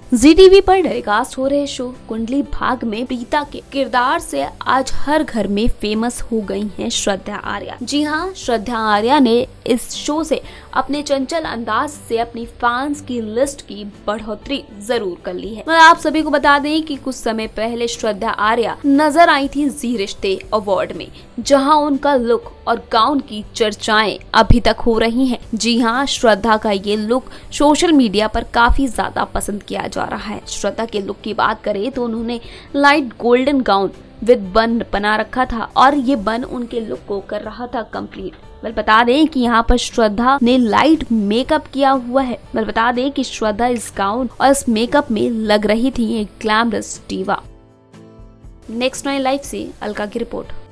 जी TV पर telecast हो रहे शो कुंडली भाग्य में प्रीता के किरदार से आज हर घर में फेमस हो गई हैं श्रद्धा आर्या। जी हाँ, श्रद्धा आर्या ने इस शो से अपने चंचल अंदाज से अपनी फैंस की लिस्ट की बढ़ोतरी जरूर कर ली है। आप सभी को बता दें कि कुछ समय पहले श्रद्धा आर्या नजर आई थी जी रिश्ते अवार्ड में, जहां उनका लुक और गाउन की चर्चाएं अभी तक हो रही हैं। जी हाँ, श्रद्धा का ये लुक सोशल मीडिया पर काफी ज्यादा पसंद किया जा रहा है। श्रद्धा के लुक की बात करें तो उन्होंने लाइट गोल्डन गाउन विद बन बना रखा था और ये बन उनके लुक को कर रहा था कंप्लीट। बता दें कि यहाँ पर श्रद्धा ने लाइट मेकअप किया हुआ है। बता दें कि श्रद्धा इस गाउन और इस मेकअप में लग रही थी एक ग्लैमरस डीवा। नेक्स्ट 9 लाइव से अलका की रिपोर्ट।